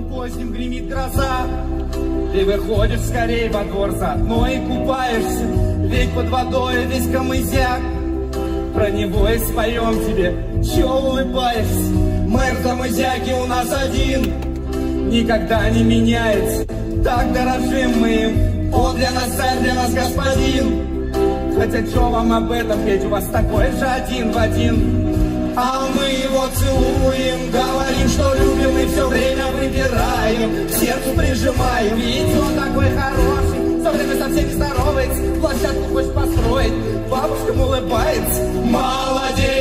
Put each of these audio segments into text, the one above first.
поздним гремит гроза. Ты выходишь скорей во двор заодно и купаешься, ведь под водой весь камызяк. Про него и споем тебе, чё улыбаешься? Мэр камызяки у нас один, никогда не меняется, так дорожим мы им. Он для нас царь, для нас господин. Хотя чё вам об этом петь, у вас такой же один в один. А мы его целуем, говорим, что любим и все время выбираем, к сердцу прижимаем, ведь он такой хороший, все время со всеми здоровается, площадку хочет построить, бабушкам улыбается. Молодец,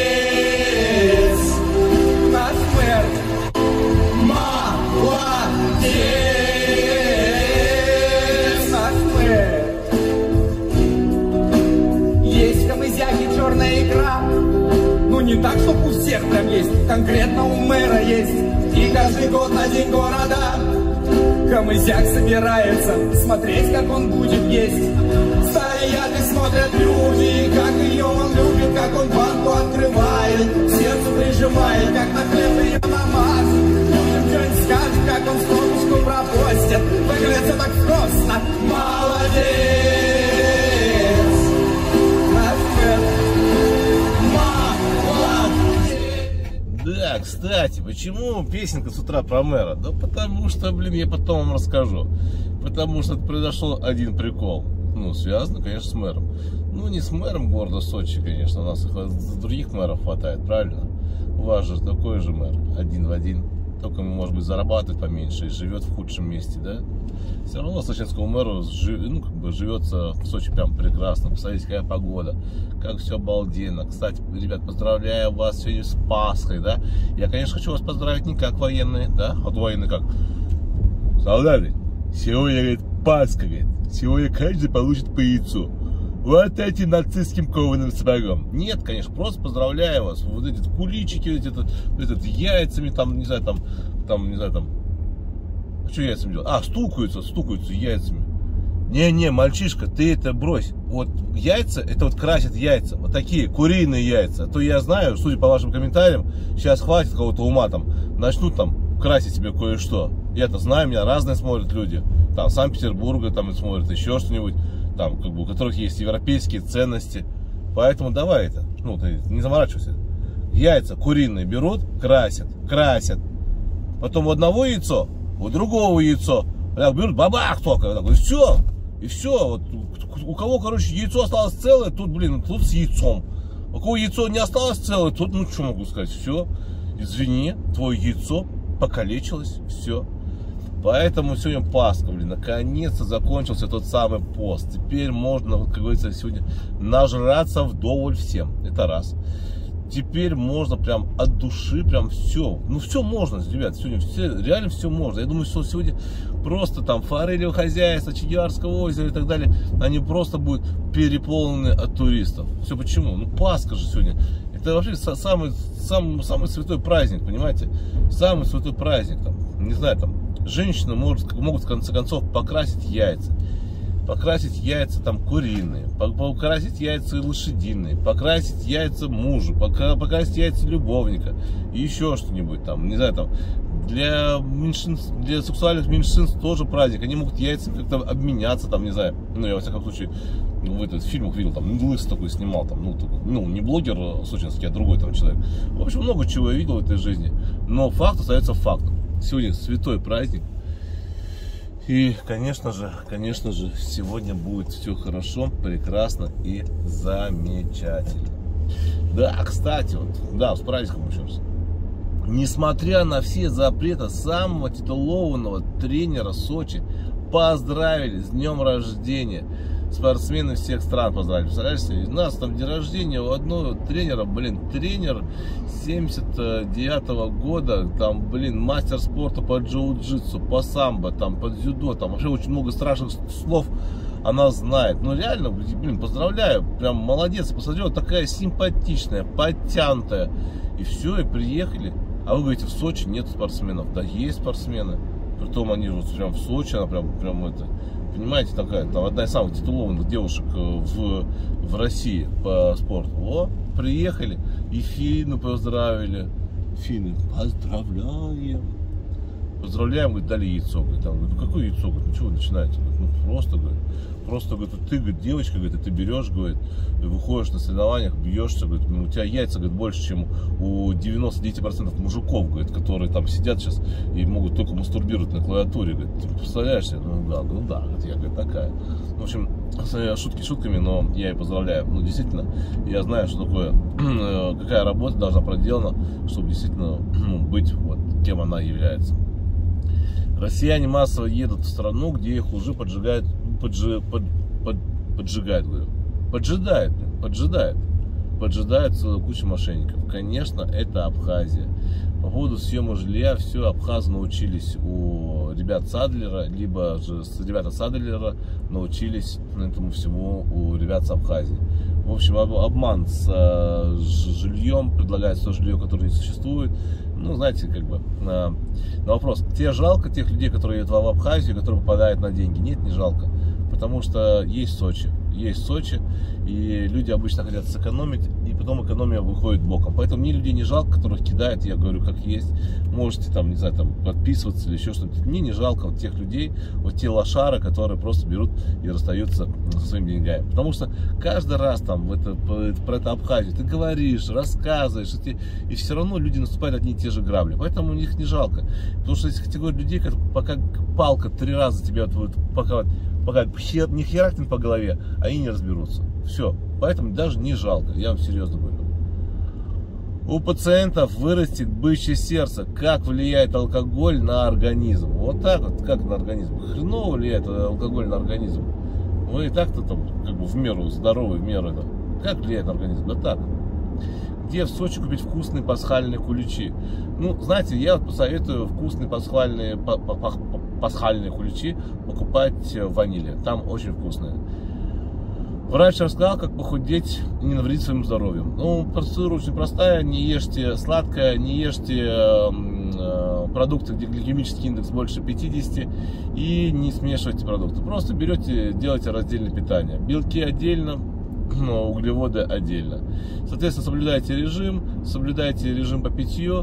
наш мэр, молодец, наш мэр. Есть в камызяке черная игра, ну не так, чтоб у всех прям есть, конкретно у мэра есть. И каждый год на день города камызяк собирается смотреть, как он будет есть. Стоят и смотрят люди, как ее он любит, как он банку открывает, к сердцу прижимает, как на хлеб ее намажет. Людям что-нибудь скажет, как он стопочку пропустит, выглядит все так просто. Молодец, наш мэр. Да, кстати, почему песенка с утра про мэра? Да потому что, блин, я потом вам расскажу. Потому что произошел один прикол. Ну, связано, конечно, с мэром. Ну, не с мэром города Сочи, конечно. У нас других мэров хватает, правильно? У вас же такой же мэр, один в один. Только ему, может быть, зарабатывает поменьше и живет в худшем месте, да? Все равно сочинскому мэру живется в Сочи прям прекрасно. Посмотрите, какая погода, как все обалденно. Кстати, ребят, поздравляю вас сегодня с Пасхой, да? Я, конечно, хочу вас поздравить не как военные, да? А то военные как? Солдаты, сегодня, говорит, Пасха, говорит. Сегодня каждый получит по яйцу. Вот этим нацистским кованым сапогом. Нет, конечно, просто поздравляю вас. Вот эти куличики, эти яйцами, там, не знаю, там, не знаю, там. Что яйцами делают? А, стукаются яйцами. Не, мальчишка, ты это брось. Вот яйца, это вот красят яйца. Вот такие, куриные яйца. А то я знаю, судя по вашим комментариям, сейчас хватит кого-то ума там. Начнут там красить себе кое-что. Я-то знаю, меня разные смотрят люди. Там Санкт-Петербурга там смотрят, еще что-нибудь. Там, как бы, у которых есть европейские ценности. Поэтому давай это, ну, ты не заморачивайся. Яйца куриные берут, красят. Потом у одного яйцо, у другого яйцо. Так, берут, бабах только, так, и все. Вот, у кого, короче, яйцо осталось целое, тут, блин, тут с яйцом. У кого яйцо не осталось целое, тут, ну, что могу сказать, все. Извини, твое яйцо покалечилось, все. Поэтому сегодня Пасха, блин, наконец-то закончился тот самый пост. Теперь можно, вот, как говорится, сегодня нажраться вдоволь всем. Это раз. Теперь можно прям от души, прям все. Ну, все можно, ребят, сегодня реально все можно. Я думаю, что сегодня просто там форелевое хозяйство, Чигирского озера и так далее, они просто будут переполнены от туристов. Все почему? Ну, Пасха же сегодня. Это вообще самый святой праздник, понимаете? Самый святой праздник, там, не знаю, там, женщины могут в конце концов покрасить яйца. Покрасить яйца там куриные, покрасить яйца лошадиные, покрасить яйца мужа, покрасить яйца любовника и еще что-нибудь там, не знаю, там, для сексуальных меньшинств тоже праздник, они могут яйцами как-то обменяться, там, не знаю, ну, я во всяком случае в этот фильмах видел, там, Лыс такой снимал, там, ну, не блогер сочинский, а другой там человек. В общем, много чего я видел в этой жизни, но факт остается фактом. Сегодня святой праздник. И, конечно же, сегодня будет все хорошо, прекрасно и замечательно. Да, кстати, вот, да, с праздником еще раз. Несмотря на все запреты, самого титулованного тренера Сочи поздравили с днем рождения. Спортсмены всех стран поздравили. Представляете, у нас там день рождения у одного тренера, блин, тренер 79-го года, там, блин, мастер спорта по джиу-джитсу, по самбо, там, по дзюдо, там вообще очень много страшных слов она знает. Ну реально, блин, поздравляю, прям молодец, посмотрела, такая симпатичная, подтянутая. И все, и приехали. А вы говорите, в Сочи нет спортсменов. Да есть спортсмены. Притом они вот прям в Сочи, она прям это, понимаете, такая, там одна из самых титулованных девушек в России по спорту. О, приехали, и финны поздравили. Финны, поздравляем. поздравляем, говорит, дали яйцо. Говорит, там, говорит, ну какое яйцо? Говорит, ну чего вы начинаете? Говорит, ну просто, говорит, ты, говорит, девочка, говорит, ты берешь, говорит, выходишь на соревнованиях, бьешься, говорит, ну, у тебя яйца, говорит, больше, чем у 99% мужиков, говорит, которые там сидят сейчас и могут только мастурбировать на клавиатуре, говорит, ты представляешь себе? Ну да, говорит, я, говорит, такая. В общем, шутки шутками, но я и поздравляю. Ну, действительно, я знаю, что такое, какая работа должна проделана, чтобы действительно быть вот кем она является. Россияне массово едут в страну, где их уже поджидает целая куча мошенников. Конечно, это Абхазия. По поводу съема жилья, все абхазы научились у ребят Садлера, либо же ребята Садлера научились этому всему у ребят с Абхазии. В общем, обман с жильем, предлагается то жилье, которое не существует. Ну, знаете, как бы, на вопрос, тебе жалко тех людей, которые едут в Абхазию, которые попадают на деньги? Нет, не жалко, потому что есть Сочи, и люди обычно хотят сэкономить, и потом экономия выходит боком. Поэтому мне людей не жалко, которых кидают, я говорю, как есть. Можете там, не знаю, там подписываться или еще что-то. Мне не жалко вот тех людей, вот те лошары, которые просто берут и расстаются со своими деньгами. Потому что каждый раз там про это Абхазию ты говоришь, рассказываешь, и все равно люди наступают одни и те же грабли. Поэтому их не жалко. Потому что есть категория людей, пока палка 3 раза тебя пока не херакнет по голове, они не разберутся. Все. Поэтому даже не жалко. Я вам серьезно говорю. У пациентов вырастет бычье сердце. Как влияет алкоголь на организм? Вот так вот, как на организм. Хреново влияет алкоголь на организм. Вы и так-то там, как бы в меру здоровый, в меру. Да. Как влияет на организм? Да так. Где в Сочи купить вкусные пасхальные куличи? Ну, знаете, я вот посоветую вкусные пасхальные куличи покупать в Ваниле. Там очень вкусные. Врач рассказал, как похудеть и не навредить своему здоровью. Ну, процедура очень простая. Не ешьте сладкое, не ешьте продукты, где гликемический индекс больше 50, и не смешивайте продукты. Просто берете, делайте раздельное питание. Белки отдельно, углеводы отдельно. Соответственно, соблюдайте режим по питью,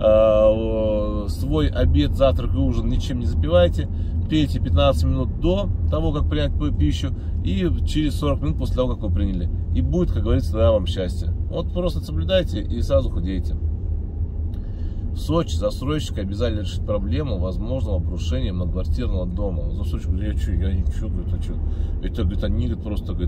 свой обед, завтрак и ужин ничем не запивайте, пейте 15 минут до того, как принять пищу, и через 40 минут после того, как вы приняли. И будет, как говорится, тогда вам счастье. Вот просто соблюдайте и сразу худеете. В Сочи застройщики обязали решить проблему возможного обрушения многоквартирного дома. Застройщик говорит, я ничего, говорит, а что? Это, говорит, они, говорит, просто, говорит,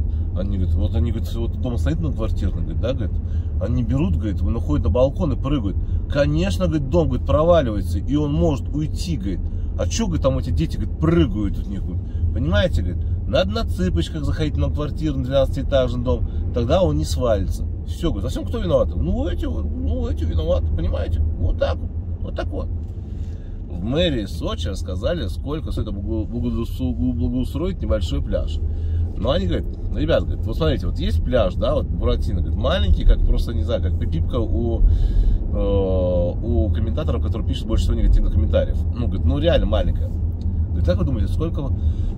вот дом стоит многоквартирный, говорит, да, говорит, они берут, говорит, находят на балкон и прыгают. Конечно, говорит, дом, говорит, проваливается, и он может уйти, говорит. А что, говорит, там эти дети, говорит, прыгают от них, говорит. Понимаете, говорит, надо на цыпочках заходить в многоквартирный 12-этажный дом, тогда он не свалится. Все, говорит, а всем кто виноват? Ну эти виноваты, понимаете? Вот так вот. В мэрии Сочи рассказали, сколько стоит благоустроить небольшой пляж. Но они говорят, ребят, говорят, вот смотрите, вот есть пляж, да, вот Буратино, говорит, маленький, как просто, не знаю, как пипка у комментаторов, которые пишут больше всего негативных комментариев. Ну, говорит, ну реально маленькая. Говорит, как вы думаете, сколько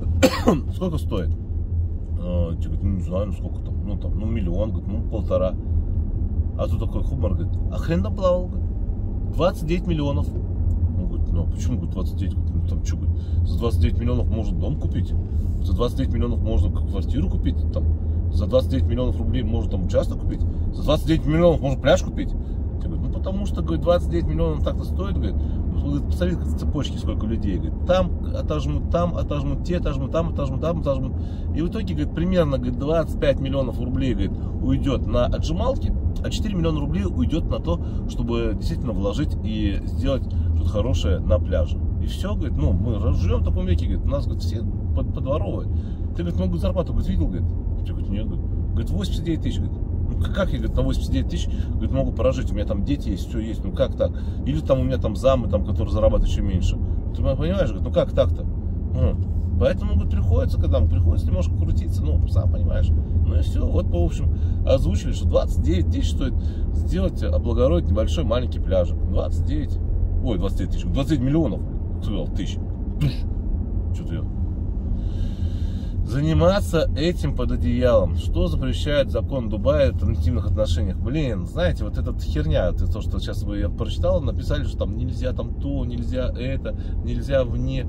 стоит? Говорит, ну не знаю, сколько там, ну миллион, говорит, ну 1,5. А тут такой хумор, говорит, а хрен там плавал, говорит, 29 миллионов. Ну, говорит, ну почему, говорит, 29, ну там что, говорит, за 29 миллионов можно дом купить, за 29 миллионов можно квартиру купить, там, за 29 миллионов рублей можно там участок купить, за 29 миллионов можно пляж купить. Говорит, ну потому что, говорит, 29 миллионов так-то стоит, говорит, посмотрите, цепочки сколько людей, говорит, там отожмут, те отожмут, там отожмут. И в итоге, говорит, примерно, говорит, 25 миллионов рублей, говорит, уйдет на отжималки, а 4 миллиона рублей уйдет на то, чтобы действительно вложить и сделать что-то хорошее на пляже. И все, говорит, ну, мы живем в таком веке, говорит, нас, говорит, все подворовывают. Ты, говорит, много зарплату, говорит, видел, говорит? Я говорю, нет, говорит, 89 тысяч, говорит. Ну, как я, говорит, на 89 тысяч, говорит, могу прожить, у меня там дети есть, все есть, ну как так? Или там у меня там замы, там, которые зарабатывают еще меньше. Ты понимаешь, говорит, ну как так-то? Поэтому, говорит, приходится немножко крутиться, ну, сам понимаешь. Ну и все, вот, в общем, озвучили, что 29 тысяч стоит сделать, облагородить небольшой маленький пляжик. 29 тысяч, 29 миллионов, сказал, тысяч. Что-то я... заниматься этим под одеялом. Что запрещает закон Дубая в интимных отношениях? Блин, знаете, вот эта херня, то, что сейчас я прочитал, написали, что там нельзя там то, нельзя это, нельзя вне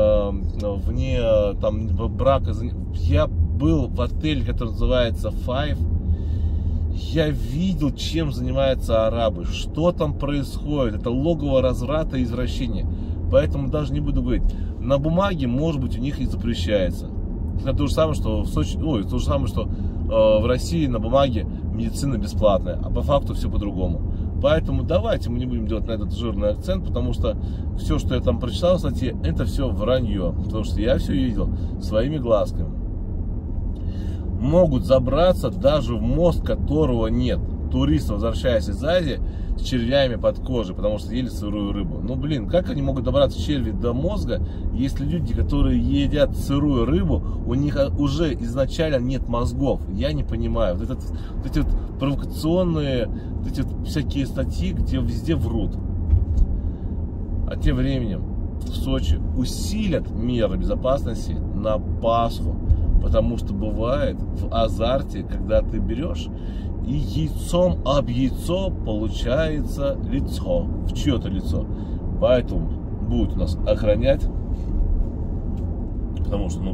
там брака. Я был в отеле, который называется Five. Я видел, чем занимаются арабы, что там происходит. Это логово разврата и извращения. Поэтому даже не буду говорить. На бумаге, может быть, у них и запрещается. Это то же самое, что в Сочи, то же самое, что в России на бумаге медицина бесплатная, а по факту все по-другому. Поэтому давайте мы не будем делать на этот жирный акцент, потому что все, что я там прочитал в статье, это все вранье. Потому что я все видел своими глазками. Могут забраться даже в мозг, которого нет. Туристы, возвращаясь из Азии, с червями под кожей, потому что ели сырую рыбу. Ну, блин, как они могут добраться черви до мозга, если люди, которые едят сырую рыбу, у них уже изначально нет мозгов? Я не понимаю. Вот эти вот провокационные, вот эти вот всякие статьи, где везде врут. А тем временем в Сочи усилят меры безопасности на Пасху, потому что бывает в азарте, когда ты берешь и яйцом об яйцо получается лицо, в чье-то лицо. Поэтому будут нас охранять, потому что,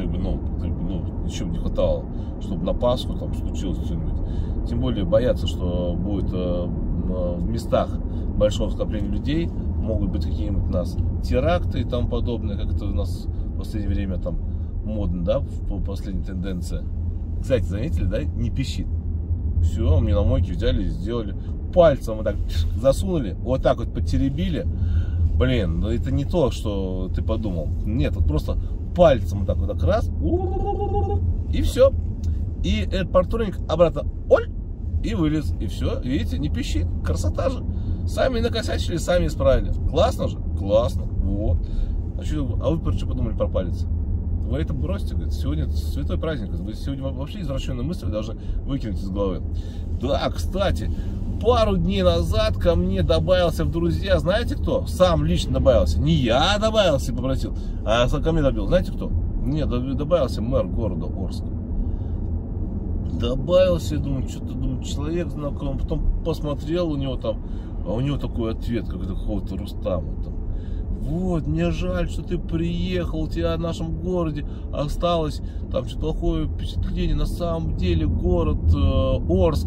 ничего не хватало, чтобы на Пасху там случилось что-нибудь. Тем более боятся, что будет в местах большого скопления людей, могут быть какие-нибудь у нас теракты и тому подобное, как это у нас в последнее время там модно, да, последняя тенденция. Кстати, заметили, да, не пищит. Все, мне на мойке взяли и сделали. Пальцем вот так засунули, вот так вот потеребили. Блин, ну это не то, что ты подумал. Нет, вот просто пальцем вот так раз. И все. И этот партурник обратно, оль, и вылез. И все, видите, не пищит. Красота же. Сами накосячили, сами исправили. Классно же? Классно. Вот. А вы что подумали про палец? Вы это бросьте, говорит, сегодня святой праздник, вы сегодня вообще извращенные мысли должны выкинуть из головы. Да, кстати, пару дней назад ко мне добавился в друзья, знаете кто? Сам лично добавился. Не я добавился и попросил, а ко мне добил. Знаете кто? Нет, добавился мэр города Орска. Добавился, я думаю, человек знакомый, потом посмотрел у него там, а у него такой ответ, как это какого-то Рустама там. Вот, мне жаль, что ты приехал, у тебя в нашем городе осталось там что-то плохое впечатление. На самом деле город Орск.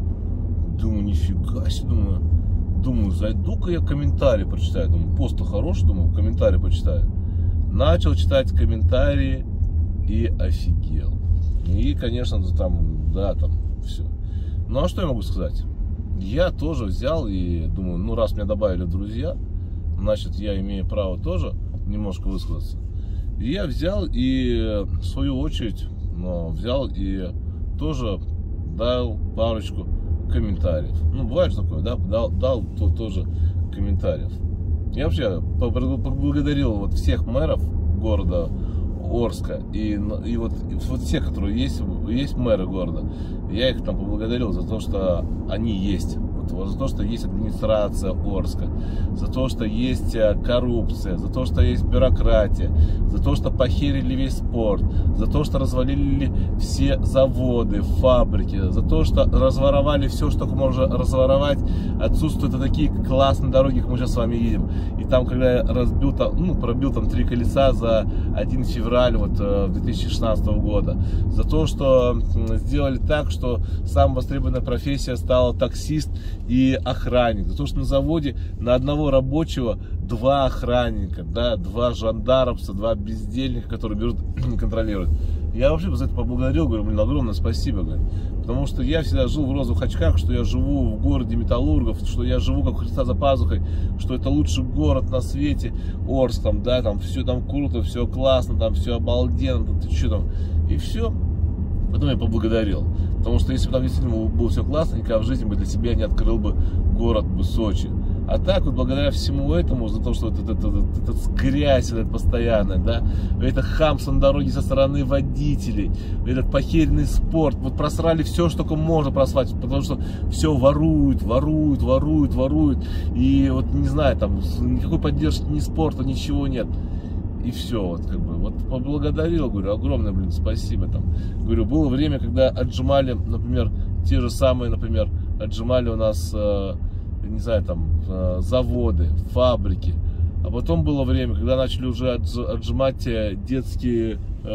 Думаю, нифига себе, думаю, зайду-ка я комментарии прочитаю. Думаю, пост-то хороший, думаю, комментарии почитаю. Начал читать комментарии и офигел. И, конечно, там, да, там все. Ну, а что я могу сказать? Я тоже взял и думаю, ну, раз меня добавили в друзья, значит, я имею право тоже немножко высказаться. И я взял и, в свою очередь, взял и тоже дал парочку комментариев. Ну, бывает же такое, да, дал тоже комментариев. Я вообще поблагодарил вот всех мэров города Орска и вот все, которые есть мэры города. Я их там поблагодарил за то, что они есть. За то, что есть администрация Орска, за то, что есть коррупция, за то, что есть бюрократия, за то, что похерили весь спорт, за то, что развалили все заводы, фабрики, за то, что разворовали все, что можно разворовать. Отсутствуют такие классные дороги, как мы сейчас с вами едем. И там, когда я пробил там 3 колеса за 1 февраля 2016 года, за то, что сделали так, что самая востребованная профессия стала таксист и охранник. За то, что на заводе на одного рабочего 2 охранника, да, 2 жандармца, 2 бездельника, которые берут и контролируют. Я вообще за это поблагодарил, говорю, блин, огромное спасибо, говорю. Потому что я всегда жил в розовых очках, что я живу в городе металлургов, что я живу как Христа за пазухой, что это лучший город на свете, Орск, там, да, там все там круто, все классно, там все обалденно, там, ты что там, и все. Потом я поблагодарил. Потому что если бы там действительно было все классно, никогда в жизни бы для себя не открыл бы город Сочи. А так вот, благодаря всему этому, за то, что эта грязь постоянная, да, это хамство на дороге со стороны водителей, этот похеренный спорт, вот просрали все, что только можно просрать, потому что все воруют, и вот не знаю, там никакой поддержки ни спорта, ничего нет. И все, вот как бы, вот поблагодарил, говорю, огромное, блин, спасибо там. Говорю, было время, когда отжимали, например, те же самые, например, отжимали у нас, не знаю, там, заводы, фабрики. А потом было время, когда начали уже отжимать детские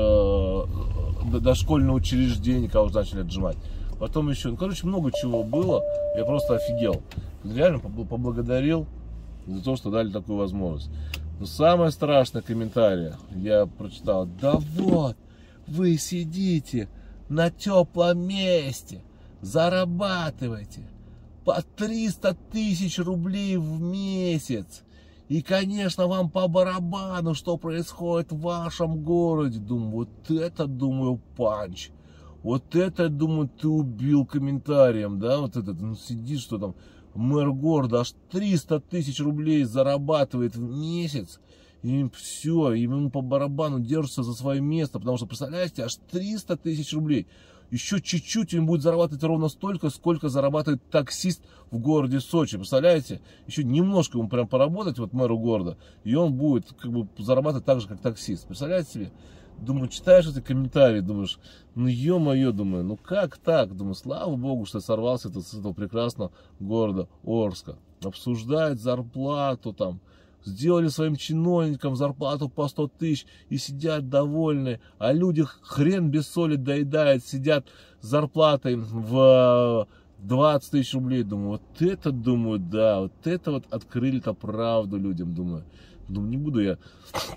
дошкольные учреждения, когда уже начали отжимать. Потом еще, ну, короче, много чего было, я просто офигел. Реально поблагодарил за то, что дали такую возможность. Но самое страшное комментарий я прочитал: да вот, вы сидите на теплом месте, зарабатываете по 300 тысяч рублей в месяц. И, конечно, вам по барабану, что происходит в вашем городе. Думаю, вот это, думаю, панч. Вот это, думаю, ты убил комментарием, да, вот этот, ну, сидишь, что там, мэр города аж 300 тысяч рублей зарабатывает в месяц, и все, ему по барабану держится за свое место, потому что, представляете, аж 300 тысяч рублей. Еще чуть-чуть он будет зарабатывать ровно столько, сколько зарабатывает таксист в городе Сочи, представляете? Еще немножко ему прям поработать, вот мэру города, и он будет как бы зарабатывать так же, как таксист, представляете себе? Думаю, читаешь эти комментарии, думаешь, ну ё-моё, думаю, ну как так? Думаю, слава богу, что я сорвался с этого прекрасного города Орска. Обсуждают зарплату там, сделали своим чиновникам зарплату по 100 тысяч и сидят довольны, а люди хрен без соли доедают, сидят с зарплатой в 20 тысяч рублей. Думаю, вот это, думаю, да, вот это вот открыли-то правду людям, думаю. Думаю, не буду я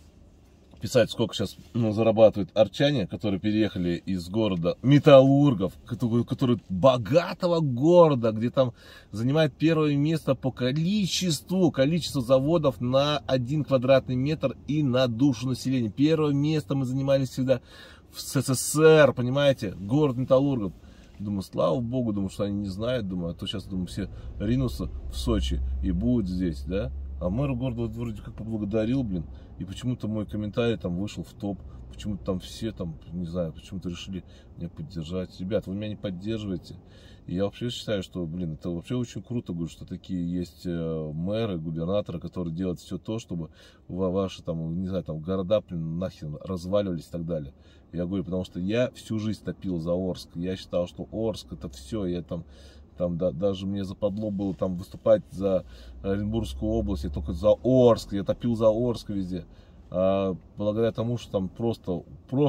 писать, сколько сейчас зарабатывают арчане, которые переехали из города Металлургов, который богатого города, где там занимает первое место по количеству заводов на 1 квадратный метр и на душу населения. Первое место мы занимались всегда в СССР, понимаете, город Металлургов. Думаю, слава богу, думаю, что они не знают, думаю, а то сейчас, думаю, все ринутся в Сочи и будут здесь, да. А мэр города вот вроде как поблагодарил, блин, и почему-то мой комментарий там вышел в топ, почему-то там все там, не знаю, почему-то решили меня поддержать. Ребят, вы меня не поддерживаете. И я вообще считаю, что, блин, это вообще очень круто, говорю, что такие есть мэры, губернаторы, которые делают все то, чтобы ваши там, не знаю, там города, блин, нахер разваливались и так далее. Я говорю, потому что я всю жизнь топил за Орск. Я считал, что Орск это все, я там даже мне западло было там выступать за Оренбургскую область, я только за Орск, я топил за Орск везде. А благодаря тому, что там просто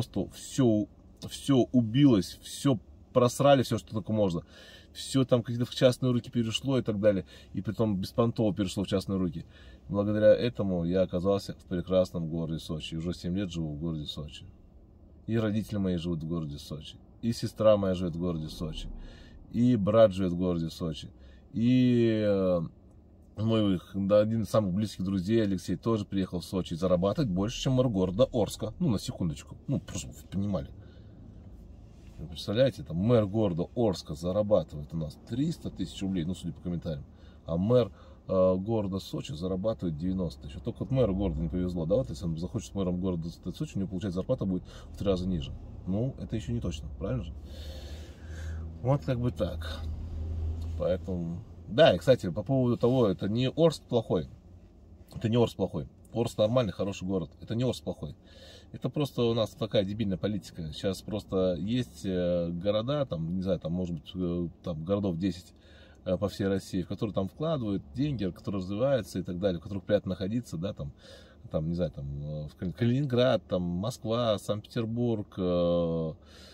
все убилось, все просрали, все, что только можно. Все там какие-то в частные руки перешло и так далее. И притом беспонтово перешло в частные руки. Благодаря этому я оказался в прекрасном городе Сочи. Уже 7 лет живу в городе Сочи. И родители мои живут в городе Сочи. И сестра моя живет в городе Сочи. И брат живет в городе Сочи. И мой один из самых близких друзей, Алексей, тоже приехал в Сочи зарабатывать больше, чем мэр города Орска. Ну, на секундочку. Ну, просто вы понимали. Вы представляете, там мэр города Орска зарабатывает у нас 300 тысяч рублей, ну, судя по комментариям. А мэр города Сочи зарабатывает 90 тысяч. Только вот мэру города не повезло. Да, вот если он захочет мэром города Сочи, у него, получается, зарплата будет в 3 раза ниже. Ну, это еще не точно, правильно же? Вот как бы так. Поэтому... Да, и, кстати, по поводу того, это не Орск плохой. Это не Орск плохой. Орск нормальный, хороший город. Это не Орск плохой. Это просто у нас такая дебильная политика. Сейчас просто есть города, там, не знаю, там, может быть, там городов 10 по всей России, в которые там вкладывают деньги, которые развиваются и так далее, в которых приятно находиться, да, там, не знаю, там, Калининград, там, Москва, Санкт-Петербург,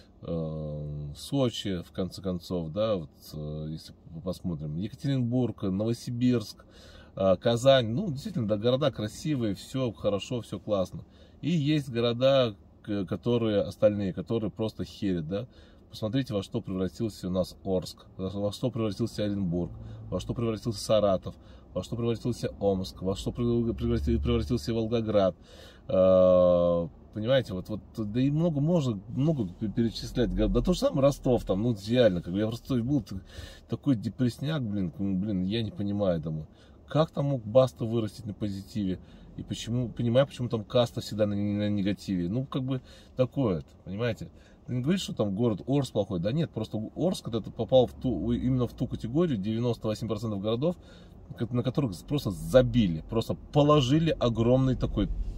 Сочи, в конце концов, да, вот, если посмотрим, Екатеринбург, Новосибирск, Казань, ну, действительно, да, города красивые, все хорошо, все классно. И есть города, которые остальные, которые просто херят, да. Посмотрите, во что превратился у нас Орск, во что превратился Оренбург, во что превратился Саратов, во что превратился Омск, во что превратился Волгоград. Понимаете, вот, да и можно много перечислять. Да то же самое Ростов, там, ну, реально, как бы я в Ростове был, такой депрессняк, блин, я не понимаю, думаю, как там мог Баста вырастить на позитиве, и почему, понимаю, почему там Каста всегда на негативе, ну, как бы, такое, понимаете. Не говорит, что там город Орск плохой, да нет, просто Орск, это попал именно в ту категорию 98% городов, на которых просто забили, просто положили огромный такой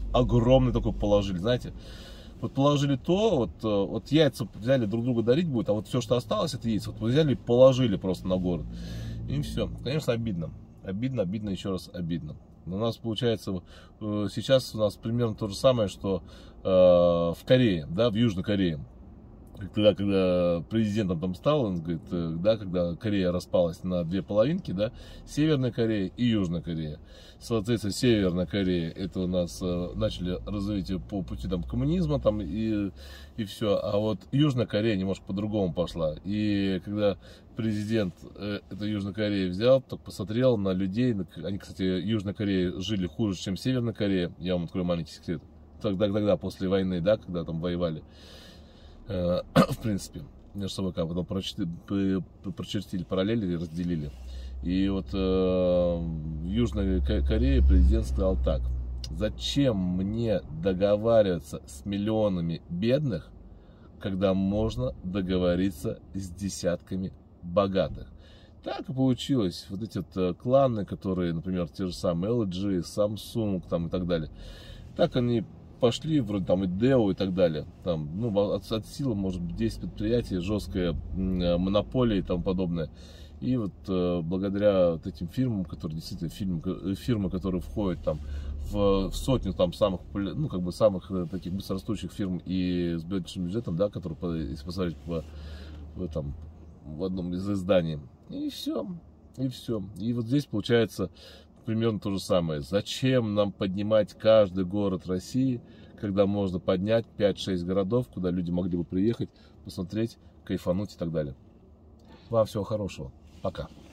огромный такой положили, знаете. Вот положили то, вот яйца взяли друг друга дарить будет, а вот все, что осталось, это яйца. Вот взяли и положили просто на город. И все. Конечно, обидно. Обидно, еще раз обидно. У нас получается, сейчас у нас примерно то же самое, что в Корее, да, в Южной Корее. Когда президентом там стал, он говорит, да, когда Корея распалась на две половинки, да, Северная Корея и Южная Корея. Соответственно, Северная Корея, это у нас начали развитие по пути там коммунизма там и все, а вот Южная Корея немножко по-другому пошла. И когда президент этой Южной Кореи взял, так посмотрел на людей, они, кстати, Южная Корея жили хуже, чем Северная Корея, я вам открою маленький секрет, тогда после войны, да, когда там воевали. В принципе, между собой как потом прочертили параллели и разделили. И вот в Южной Корее президент сказал так: зачем мне договариваться с миллионами бедных, когда можно договориться с десятками богатых? Так и получилось. Вот эти вот кланы, которые, например, те же самые LG, Samsung там, и так далее, так они пошли, вроде там и Dell и так далее. Там, ну, от силы, может быть, 10 предприятий, жесткая монополия и тому подобное. И вот благодаря вот этим фирмам, которые действительно фирмы, которые входят там в сотню там самых, ну, как бы самых таких быстрорастущих фирм и с большим бюджетом, да, которые, если посмотреть там, в одном из изданий. И все. И вот здесь получается примерно то же самое. Зачем нам поднимать каждый город России, когда можно поднять 5-6 городов, куда люди могли бы приехать, посмотреть, кайфануть и так далее. Вам всего хорошего. Пока.